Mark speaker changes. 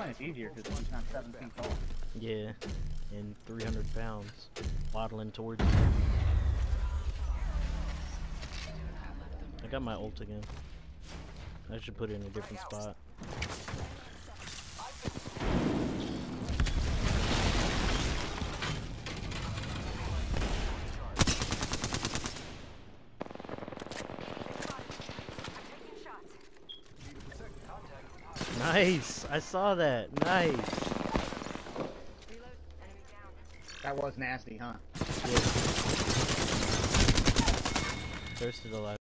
Speaker 1: point it's easier because he's not 7 feet tall.
Speaker 2: Yeah, and 300 pounds waddling towards you. I got my ult again. I should put it in a different spot. Nice! I saw that. Nice.
Speaker 1: That was nasty, huh?
Speaker 2: Yeah. Thirsted alive.